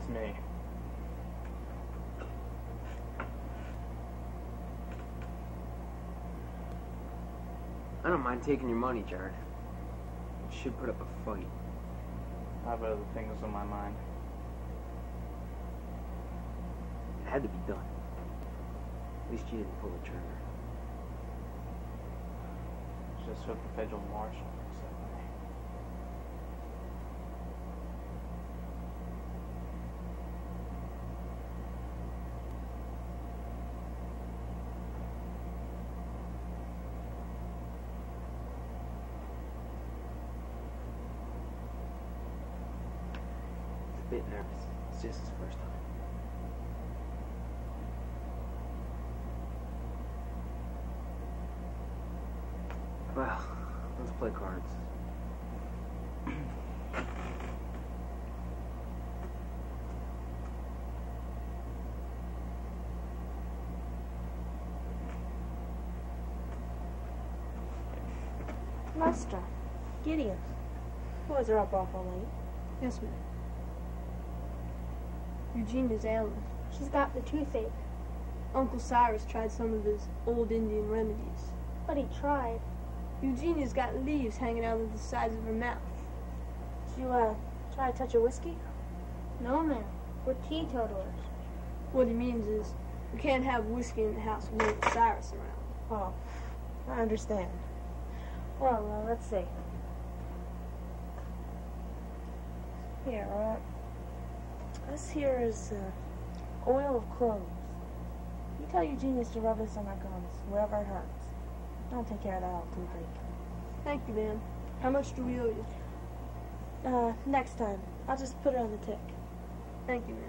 me. I don't mind taking your money, Jared. You should put up a fight. I have other things on my mind. It had to be done. At least you didn't pull the trigger. Just hope the federal marshal thinks that way. He's a bit nervous. It's just his first time. Well, let's play cards. Lester. Gideon. Boys are up awful late. Yes, ma'am. Eugene is ailing. She's got the toothache. Uncle Cyrus tried some of his old Indian remedies. But he tried. Eugenia's got leaves hanging out of the sides of her mouth. Did you, try to touch a whiskey? No, ma'am. We're teetotalers. What he means is, we can't have whiskey in the house with Uncle Cyrus around. Oh, I understand. Well, let's see. Here, this here is, oil of cloves. You tell Eugenius to rub this on my gums, wherever it hurts. I'll take care of that old toothache. Thank you, ma'am. How much do we owe you? Next time. I'll just put it on the tick. Thank you, ma'am.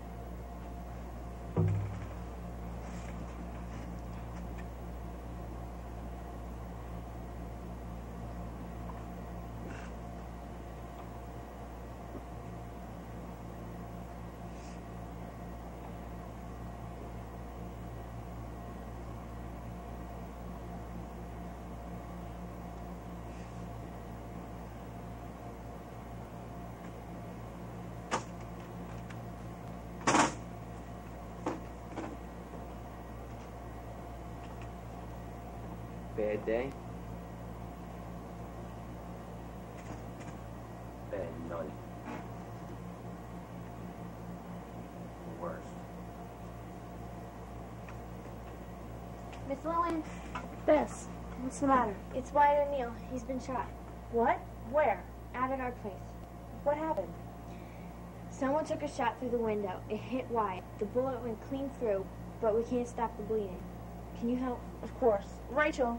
Bad day? Bad night. Worst. Miss Lillian, Bess, what's the matter? it's Wyatt O'Neill. He's been shot. What? Where? Out at our place. What happened? Someone took a shot through the window. It hit Wyatt. The bullet went clean through, but we can't stop the bleeding. Can you help? Of course. Rachel.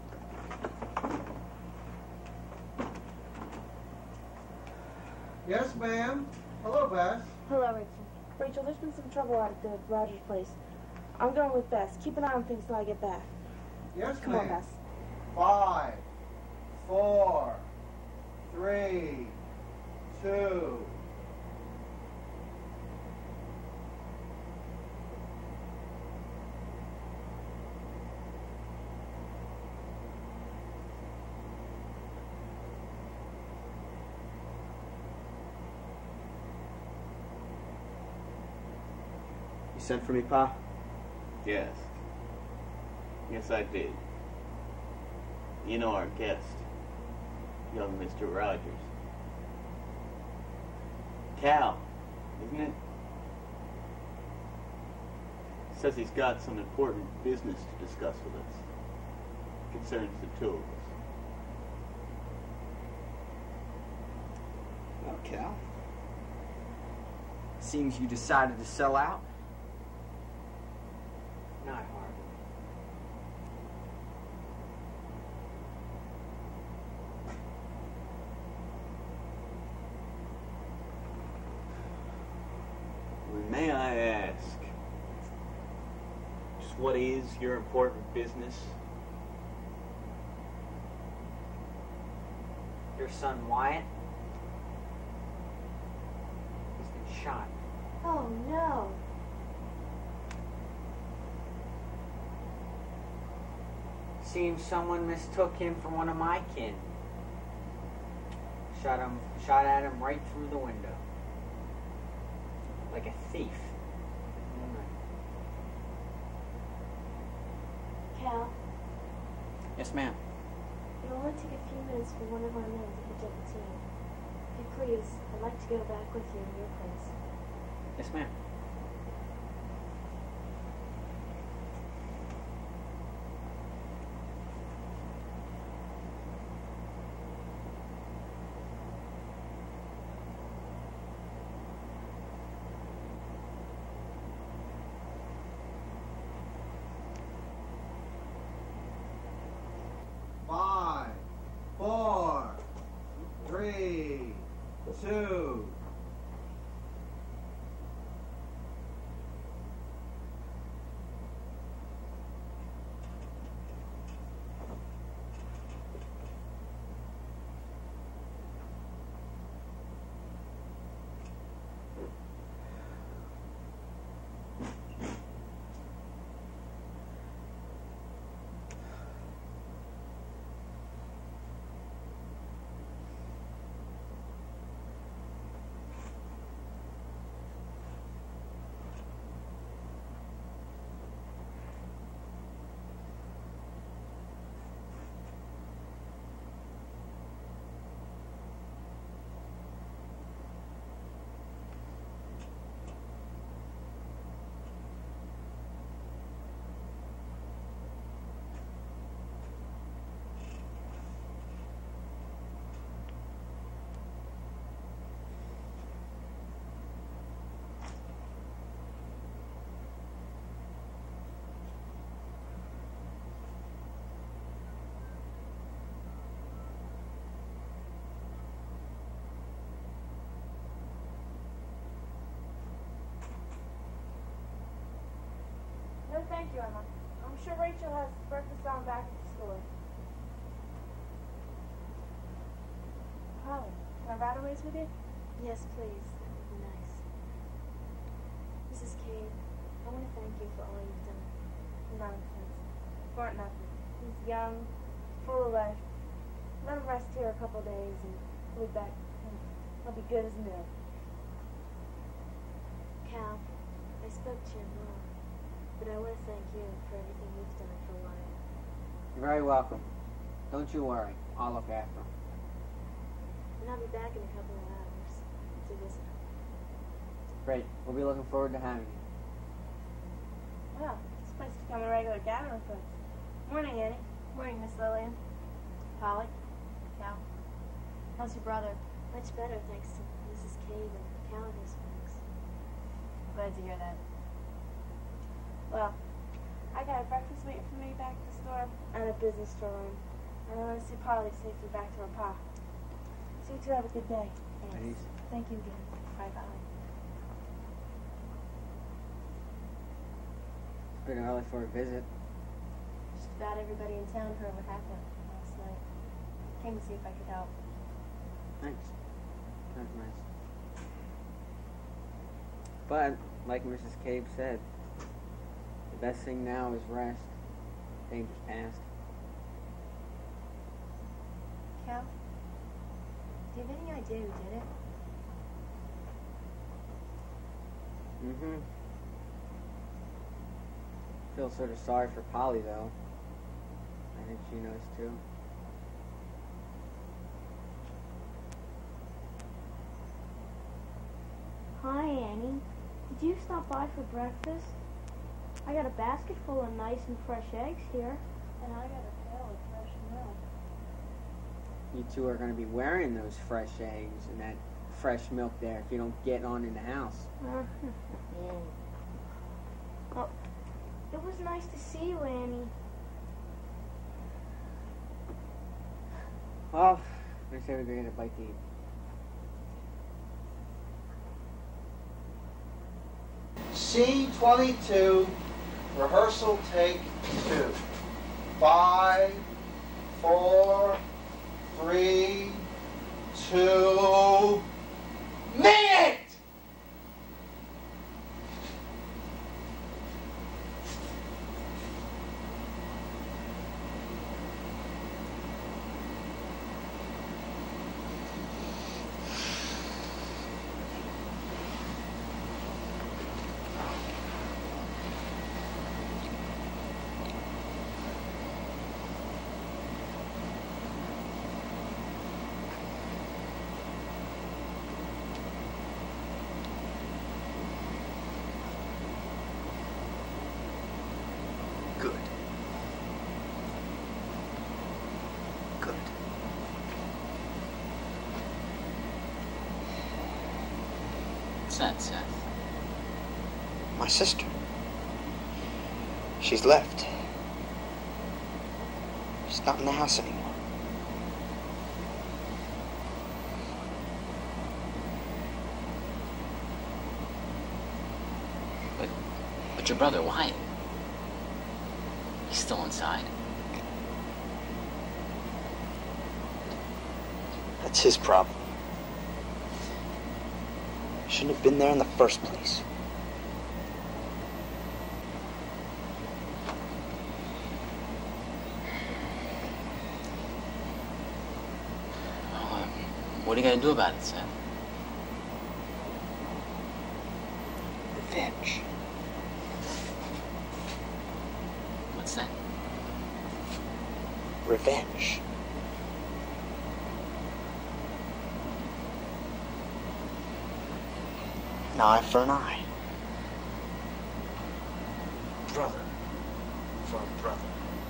Yes, ma'am. Hello, Bess. Hello, Rachel. Rachel, there's been some trouble out at the Rogers place. I'm going with Bess. Keep an eye on things till I get back. Yes, Come ma'am. on, Bess. 5, 4, 3, 2. You sent for me, Pa? Yes. Yes, I did. You know our guest, young Mr. Rogers. Cal, isn't it? Says he's got some important business to discuss with us. Concerns the two of us. Well, Cal. Seems you decided to sell out. Not hardly. Well, may I ask, just what is your important business? Your son Wyatt? He's been shot. Oh, no. Seems someone mistook him for one of my kin. Shot at him right through the window. like a thief. Cal, Yes, ma'am. it'll only take a few minutes for one of our men to hitch up the team. If you please, I'd like to go back with you in your place. Yes, ma'am. Five, four, three, two. No, thank you, Emma. I'm sure Rachel has breakfast on back at the store. Holly, can I ride a ways with you? Yes, please. That would be nice. Mrs. Cade, I want to thank you for all you've done. Nonsense. For nothing. He's young, full of life. Let him rest here a couple days and we'll be back. He'll be good as new. Cal, I spoke to your mom, but I want to thank you for everything you've done for Wyatt. You're very welcome. Don't you worry. I'll look after him. And I'll be back in a couple of hours to visit him. Great. We'll be looking forward to having you. Well, this place has become a regular gathering place. Morning, Annie. Morning, Miss Lillian. Polly. Cal. How's your brother? Much better, thanks to Mrs. Cade and Cal and his folks. Glad to hear that. Well, I got a breakfast waiting for me back at the store and a business to run. And I want to see Polly safely back to her pa. So you two have a good day. Thanks. Thank you again. Bye, Polly. It's been early for a visit. Just about everybody in town heard what happened last night. Came to see if I could help. Thanks. That's nice. But, like Mrs. Cade said, the best thing now is rest. Danger's past. Cal, do you have any idea who did it? Mm-hmm. Feel sort of sorry for Polly, though. I think she knows, too. Hi, Annie. Did you stop by for breakfast? I got a basket full of nice and fresh eggs here. And I got a pail of fresh milk. You two are going to be wearing those fresh eggs and that fresh milk there if you don't get on in the house. Well, it was nice to see you, Annie. Well, I say we go get a bite to eat. Scene 22, rehearsal take 2. 5, 4, 3, 2, minute! What's that, Seth? My sister. She's left. She's not in the house anymore. But your brother, Wyatt, he's still inside. That's his problem. Shouldn't have been there in the first place. What are you gonna do about it, Seth? Revenge. What's that? Revenge. An eye for an eye. Brother for a brother.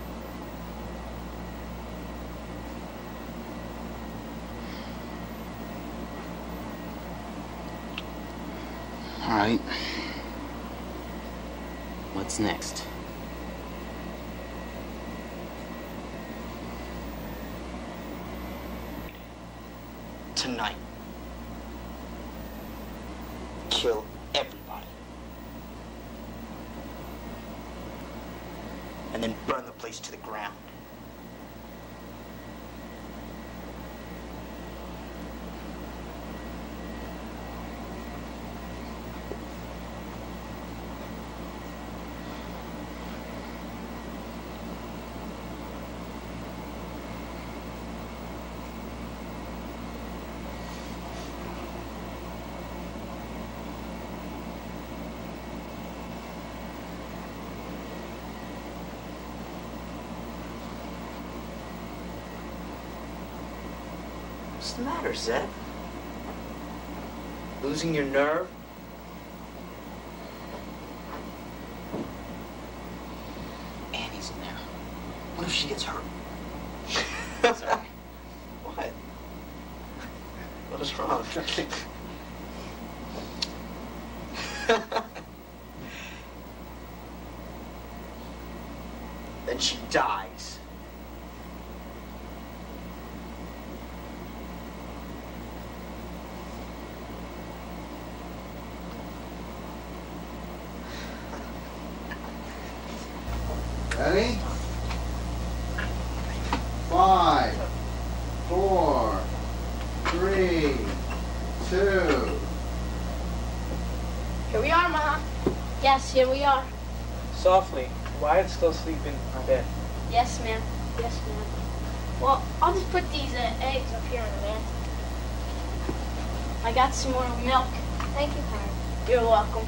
All right. What's next? Tonight. Kill everybody. And then burn the place to the ground. What's the matter, Zed? Losing your nerve? Annie's in there. What if she gets hurt? Sorry. What? What is wrong? Then she dies. Ready? 5, 4, 3, 2. Here we are, Ma. Yes, here we are. Softly. Wyatt's still sleeping on bed. Yes, ma'am. Yes, ma'am. Well, I'll just put these eggs up here in the mantel. I got some more milk. Thank you, Harry. You're welcome.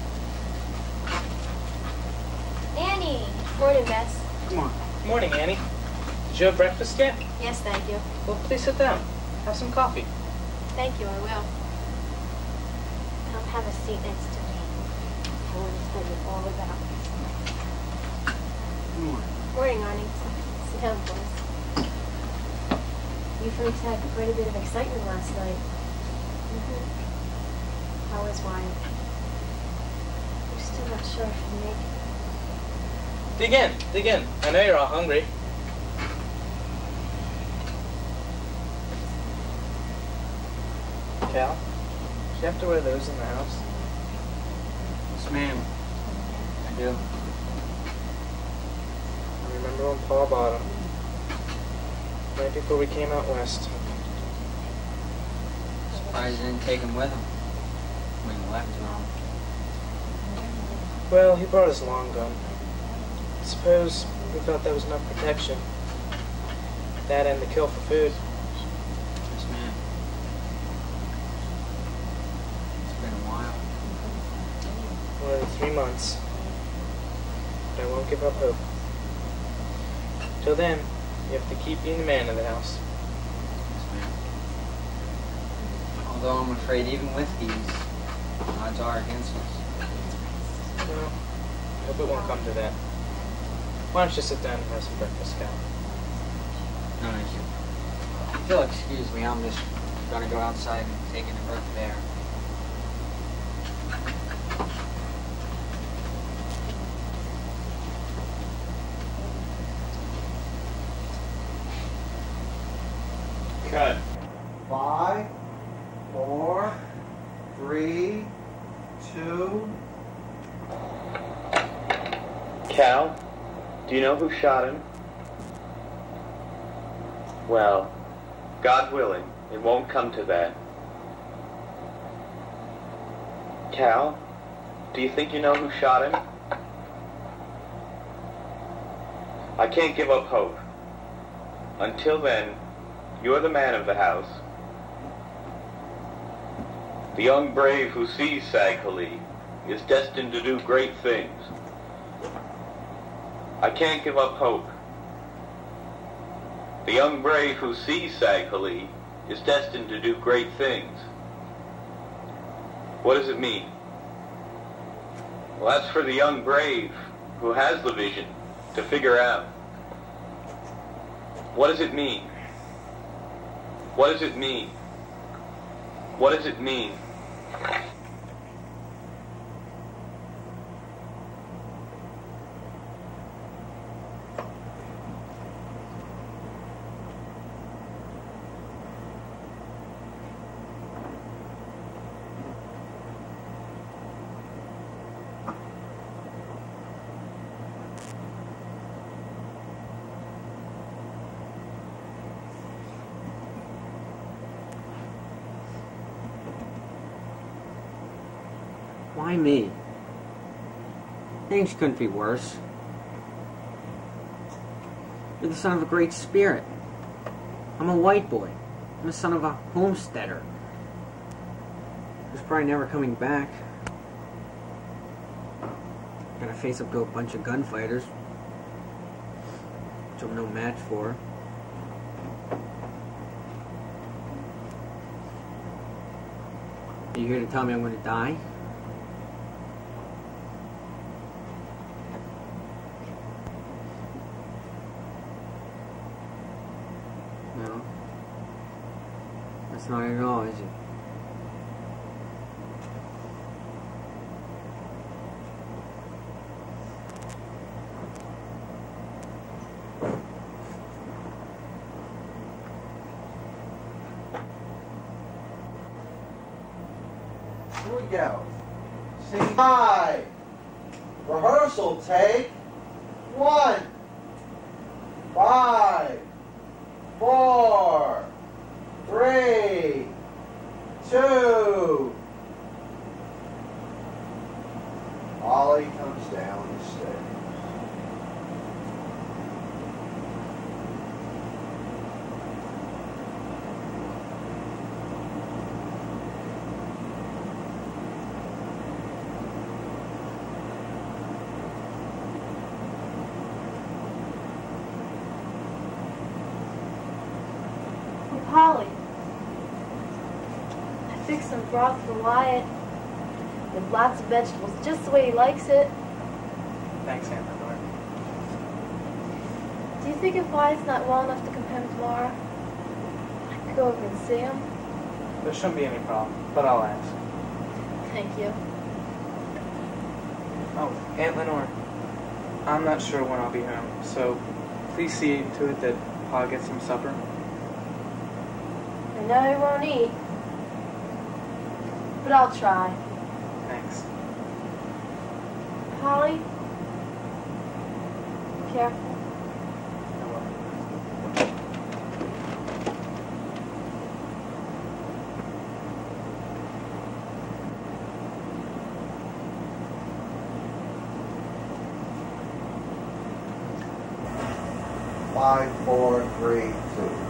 Annie. Morning, Bess. Come on. Morning, Annie. Did you have breakfast yet? Yes, thank you. Well, please sit down. Have some coffee. Thank you, I will. Come have a seat next to me. I want to tell you all about this. Come on. Morning, Arnie. Sit down, boys. You folks had quite a bit of excitement last night. How was Wyatt? You're still not sure if you make it. Dig in. Dig in. I know you're all hungry. Cal, do you have to wear those in the house? Yes, ma'am. I do. I remember when Paul bought them. Right before we came out west. Surprised you didn't take him with him when you left him. Well, he brought his long gun. I suppose we thought that was enough protection. That and the kill for food. Yes, ma'am. It's been a while. More than 3 months. But I won't give up hope. Till then, you have to keep being the man of the house. Yes, ma'am. Although I'm afraid even with these, odds are against us. Well, I hope it won't come to that. Why don't you sit down and have some breakfast, Cal? No issue. If you'll excuse me, I'm just gonna go outside and take in the breath of air. Cut. 5, 4, 3, 2. Cal, do you know who shot him? Well, God willing, it won't come to that. Cal, do you think you know who shot him? I can't give up hope. Until then, you're the man of the house. The young brave who sees Sag Khalid is destined to do great things. I can't give up hope. The young brave who sees Sag Khalid is destined to do great things. What does it mean? Well, that's for the young brave who has the vision to figure out. What does it mean? What does it mean? What does it mean? Why me? Things couldn't be worse. You're the son of a great spirit. I'm a white boy. I'm the son of a homesteader who's probably never coming back. Gotta face up to a bunch of gunfighters, which I'm no match for. Are you here to tell me I'm gonna die? No. That's not at all, is it? Here we go. Sing high. Rehearsal take 1. 5, 4, 3, 2. Ollie comes down the stairs. Polly, I fixed some broth for Wyatt with lots of vegetables, just the way he likes it. Thanks, Aunt Lenore. Do you think if Wyatt's not well enough to come home tomorrow, I could go over and see him? There shouldn't be any problem, but I'll ask. Thank you. Oh, Aunt Lenore, I'm not sure when I'll be home, so please see to it that Pa gets some supper. I know he won't eat, but I'll try. Thanks. Polly, be careful. I will. 5, 4, 3, 2.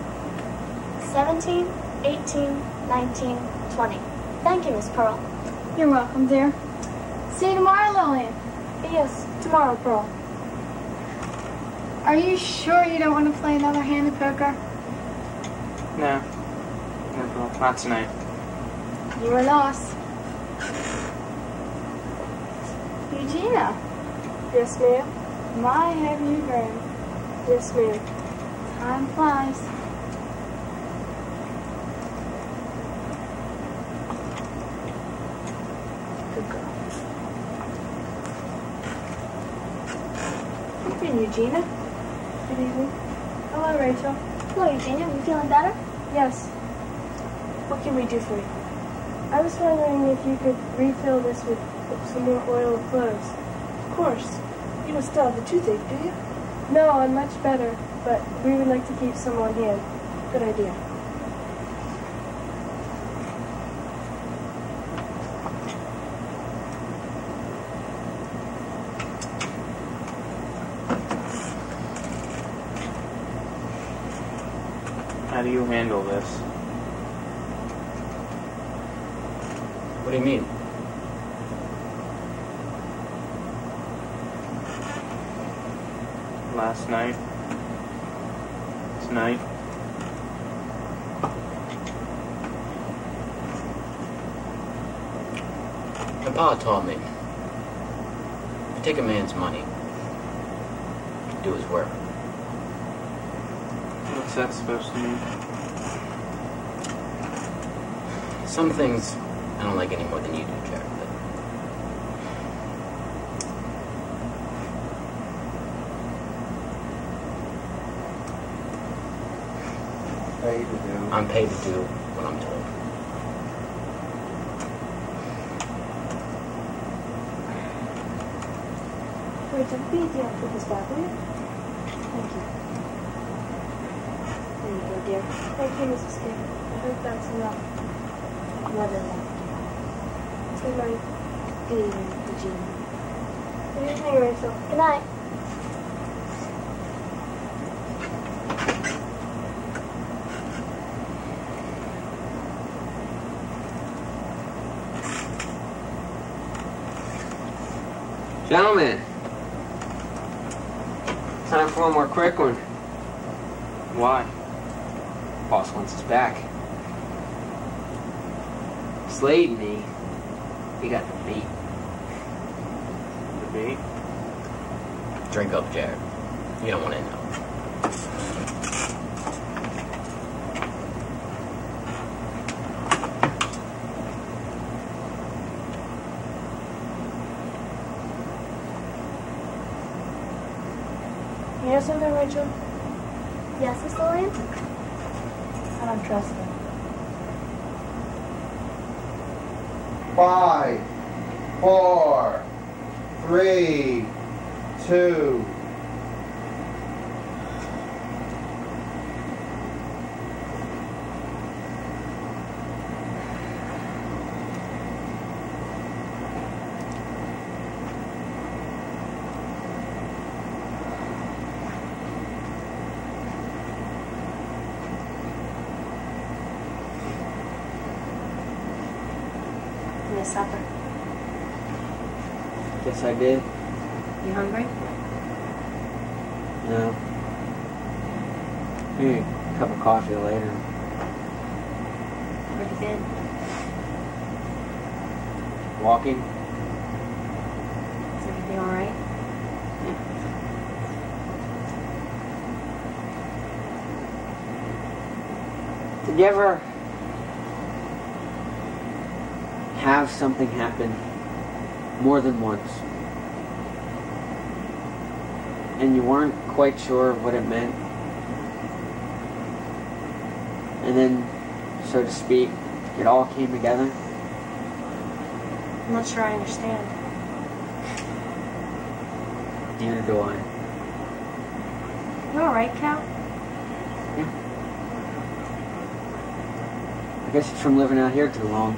17, 18, 19, 20. Thank you, Miss Pearl. You're welcome, dear. See you tomorrow, Lillian. Yes, tomorrow, Pearl. Are you sure you don't want to play another hand of poker? No. No, Pearl, not tonight. You were lost. Eugenia. Yes, ma'am. My, have you grown. Yes, ma'am. Time flies. Good girl. Evening, Eugenia. Good evening. Hello, Rachel. Hello, Eugenia. You feeling better? Yes. What can we do for you? I was wondering if you could refill this with some more oil of cloves. Of course. You must still have the toothache, do you? No, I'm much better, but we would like to keep some on hand. Good idea. How do you handle this? What do you mean? Last night? Tonight? My pa taught me. If you take a man's money, do his work. What's that supposed to mean? Some things I don't like any more than you do, Jared. But Paid to do. I'm paid to do what I'm told. Wait, don't be a dear. Put this back, will you? Thank you. There you go, dear. Thank you, Mrs. King. I hope that's enough. More than enough. To my good evening, Eugene. Good evening, Rachel. Good night. Gentlemen, time for one more quick one. Why? Boss wants us back. Slade and me, we got the beat. The bait? Drink up, Jared. You don't want to know. You know something, Rachel? Yes, Miss Lillian? I don't trust him. 5, 4, 3, 2. Supper. Guess I did. You hungry? No. Maybe a cup of coffee later. Where you been? Walking. Is everything all right? Did you ever have something happen more than once and you weren't quite sure what it meant, and then, so to speak, it all came together? I'm not sure I understand. Neither do I. You all right, Cal? Yeah. I guess it's from living out here too long.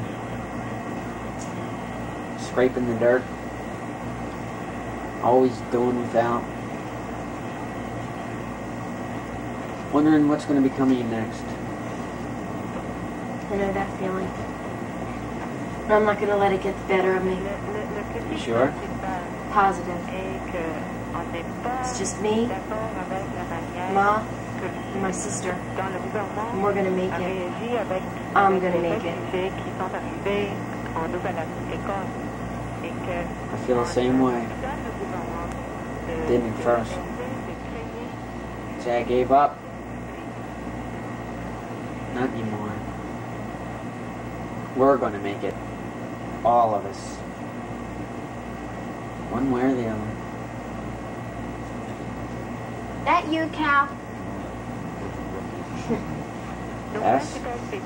Scraping the dirt. Always doing without. Wondering what's going to become of you next. I know that feeling. I'm not going to let it get the better of me. You sure? Positive. It's just me, Ma, and my sister. And we're going to make it. I'm going to make it. I feel the same way. Didn't at first. Say I gave up. Not anymore. We're gonna make it. All of us. One way or the other. That you, Cal? Yes?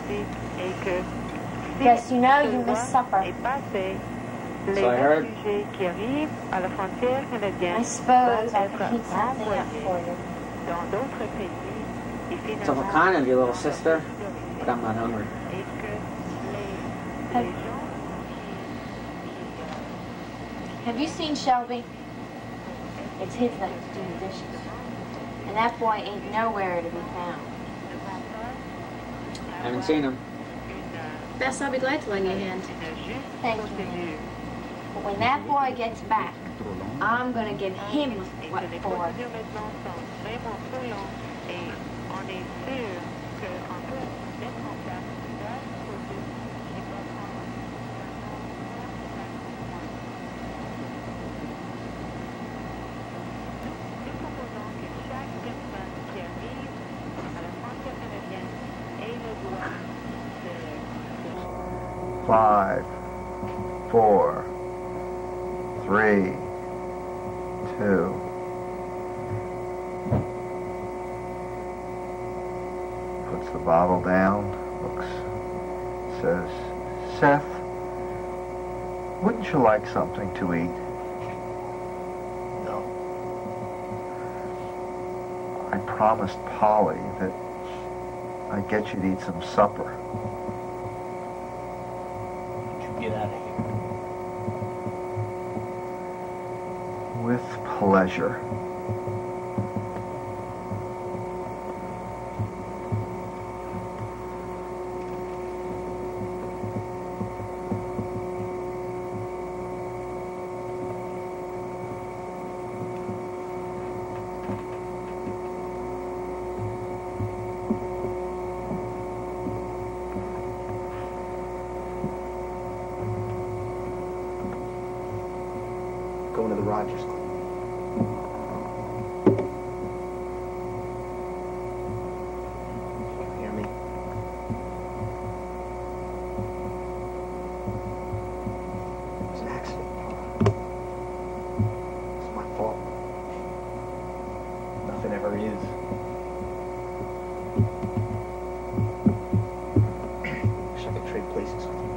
Yes, you know you missed supper. So I heard. I suppose I could heat something up for you. It's awful kind of you, little sister, but I'm not hungry. Have you seen Shelby? It's his that to do the dishes. And that boy ain't nowhere to be found. I haven't seen him. Bess, I'll be glad to lend you a hand. Thank you. But when that boy gets back, I'm gonna give him what for. Five, 4, 3, 2. Puts the bottle down, looks, says, Seth, wouldn't you like something to eat? No. I promised Polly that I'd get you to eat some supper. Get out of here. With pleasure. Going to the Rogers Club. You hear me? It was an accident, Pa. It's my fault. Nothing ever is. Wish I could trade places with you,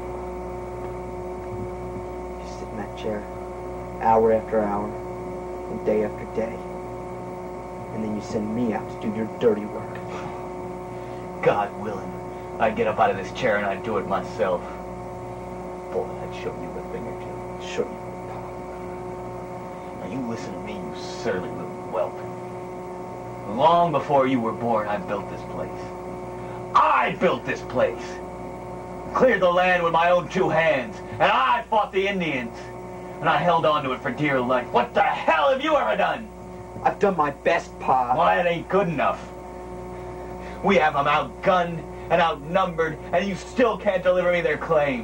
Pa. You sit in that chair. Hour after hour, and day after day. And then you send me out to do your dirty work. God willing, I'd get up out of this chair and I'd do it myself. Boy, I'd show you a thing or two. Show you, Pa. Now you listen to me, you surly little whelp. Long before you were born, I built this place. I built this place! Cleared the land with my own 2 hands, and I fought the Indians. And I held on to it for dear life. What the hell have you ever done? I've done my best, Pa. Well, that ain't good enough. We have them outgunned and outnumbered, and you still can't deliver me their claim.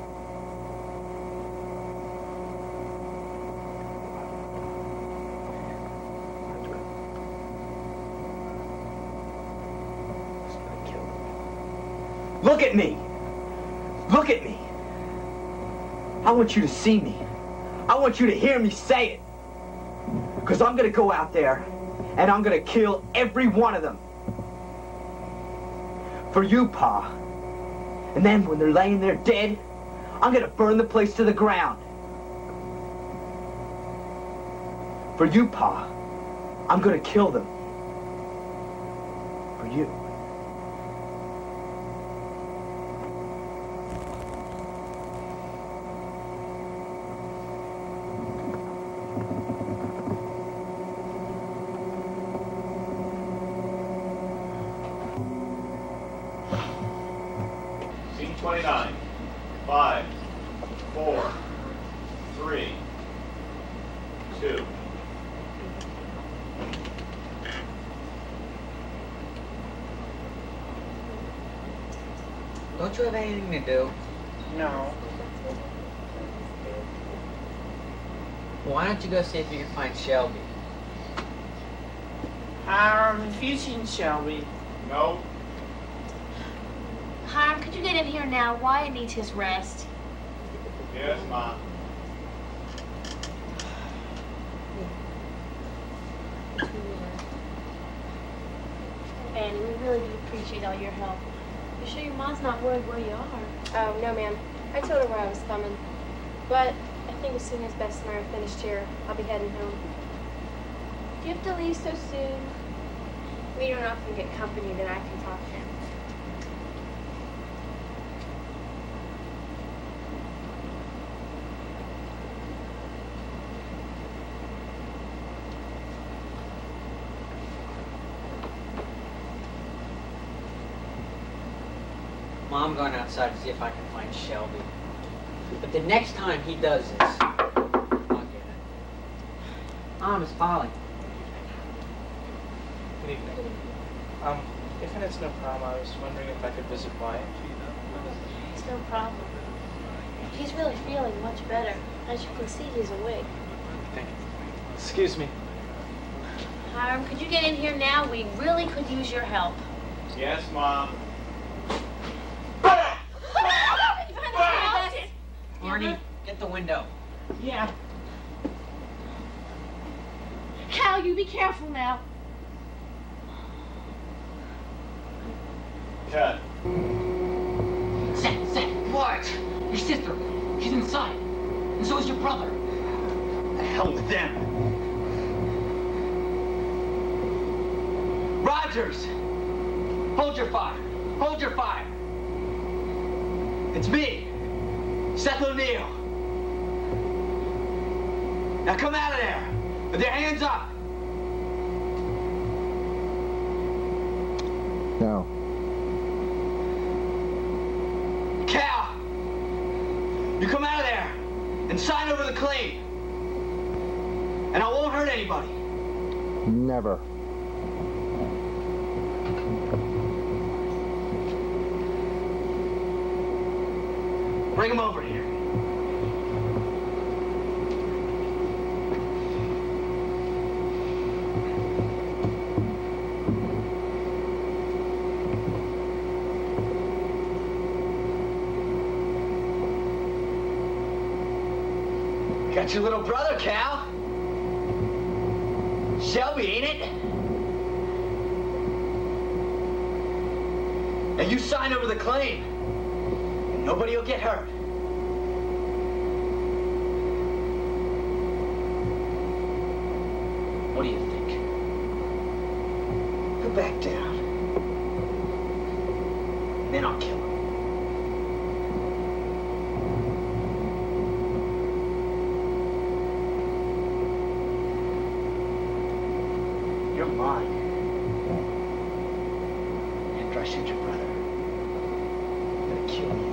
Look at me! Look at me! I want you to see me. I want you to hear me say it. Because I'm going to go out there and I'm going to kill every one of them. For you, Pa. And then when they're laying there dead, I'm going to burn the place to the ground. For you, Pa. I'm going to kill them. For you. Scene 29. 5, 4, 3, 2. Don't you have anything to do? No. Why don't you go see if you can find Shelby? Have you seen Shelby? No. Hiram, could you get in here now? Wyatt needs his rest. Yes, Ma. And we really do appreciate all your help. You sure your mom's not worried where you are? Oh, no, ma'am. I told her where I was coming. But I think as soon as Bess and I are finished here, I'll be heading home. Do you have to leave so soon? We don't often get company that I can talk to. Mom, I'm going outside to see if I can find Shelby. But the next time he does this, I'll get it. Mom, it's Polly. Good evening. If it's no problem, I was wondering if I could visit Wyatt. It's no problem. He's really feeling much better. As you can see, he's awake. Thank you. Excuse me. Hiram, could you get in here now? We really could use your help. Yes, Mom. Arnie, get the window. Yeah. Cal, you be careful now. Cut. Sam, what? Your sister, she's inside. And so is your brother. The hell with them. Rogers! Hold your fire. Hold your fire. It's me, Seth O'Neill. Now come out of there with your hands up. No. Cal, you come out of there and sign over the claim. And I won't hurt anybody. Never. Bring him over here. Got your little brother, Cal. Shelby, ain't it? And you sign over the claim. And nobody will get hurt. What do you think? Go back down. And then I'll kill him. You're mine. After I shoot your brother, I'm gonna kill you.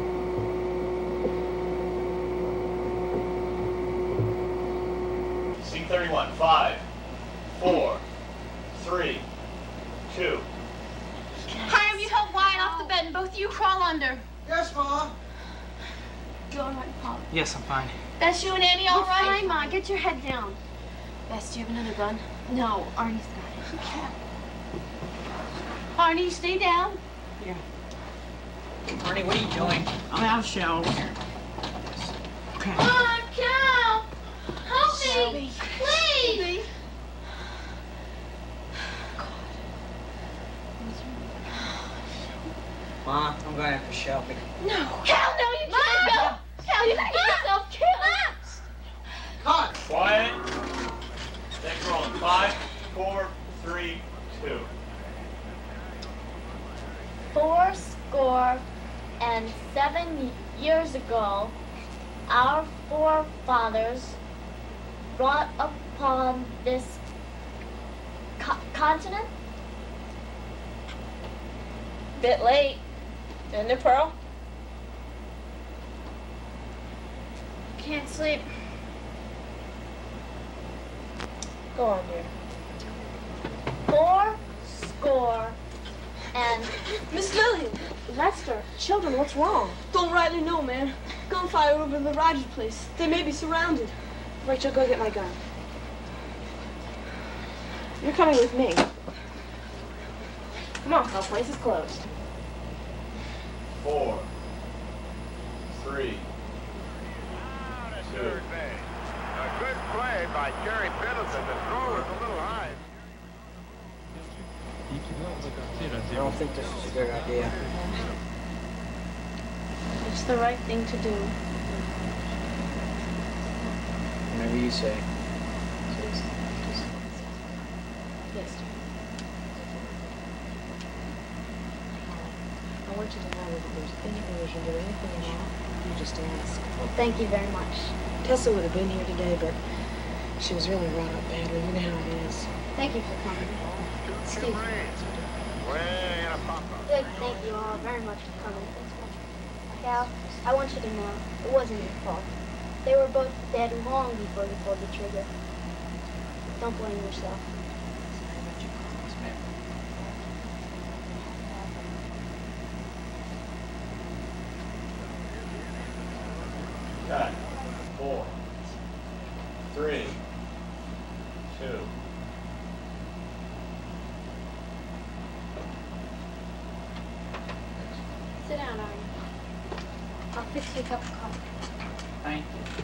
Scene 31. 5, 4, 3, 2. Hiram, you help Wyatt off the bed and both of you crawl under. Yes, Mom. You all right, Paul? Yes, I'm fine. Bess, you and Annie all right? Fine, Ma. Get your head down. Bess, do you have another gun? No, Arnie's got it. Arnie, stay down. Yeah. Arnie, what are you doing? I'm out of shells. Come on, Cal. Help me, please. Mom, I'm going after Shelby. No. Cal, no, you can't go. Cal, you're gonna get yourself killed. Cut. Quiet. Take rolling. 5, 4, 3, 2. 407 years ago, our forefathers brought upon this continent. Bit late. Isn't it, Pearl? Can't sleep. Go on, dear. 4 and Miss Lillian! Lester, children, what's wrong? Don't rightly know, man. Gunfire over the Rogers place. They may be surrounded. Rachel, go get my gun. You're coming with me. Come on, our place is closed. 4, 3, 2. A good play by Jerry Middleton. The throw was a little high. I don't think this is a good idea. It's the right thing to do. Whatever you say. Yes, dear. I want you to know that if there's anything we can do, anything at all, you just ask. Well, thank you very much. Tessa would have been here today, but she was really wrought up badly. You know how it is. Thank you for coming. Excuse me. Good, thank you all very much for coming. Cal, I want you to know, it wasn't your fault. They were both dead long before you pulled the trigger. Don't blame yourself. Cut. 4, 3, 2. Sit down, Arnie. I'll fix you a cup of coffee. Thank you.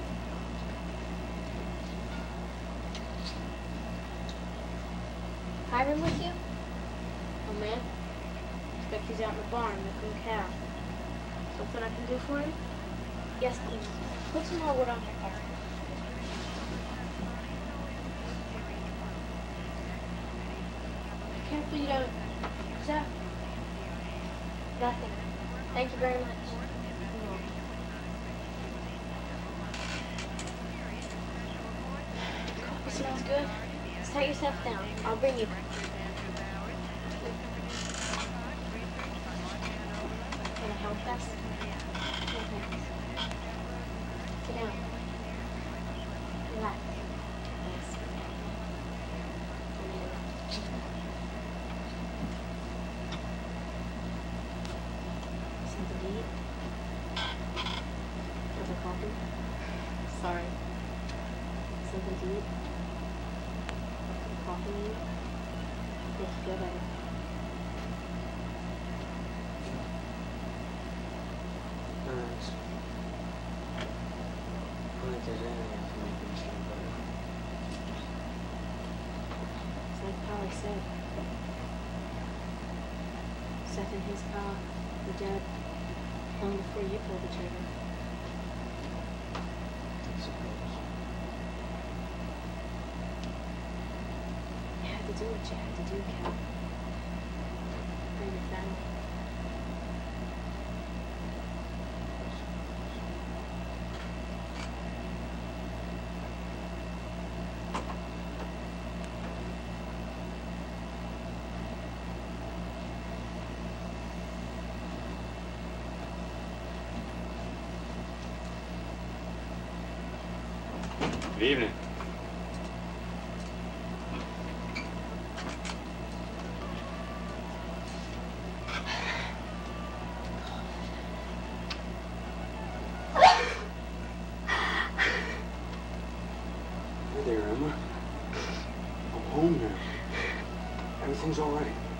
Hiram with you? Oh, man. Expect he's out in the barn milking cow. Something I can do for him? Yes, please. Put some more wood on your fire. Careful you don't... What's that? Nothing. Thank you very much. Coffee smells good. Set yourself down. I'll bring you. Can I help us? Okay. Sit down. Relax. Yes. Something to eat? Cup of coffee? Sorry. Something to eat? Coffee maybe? Make you feel better. Thanks. I don't think there's anything I can make me feel better. It's like Polly said. Seth and his pa were dead long before you pulled the trigger. I suppose. You had to do what you had to do, Cal. For your family. Good evening. Hey there, Emma. I'm home now. Everything's all right.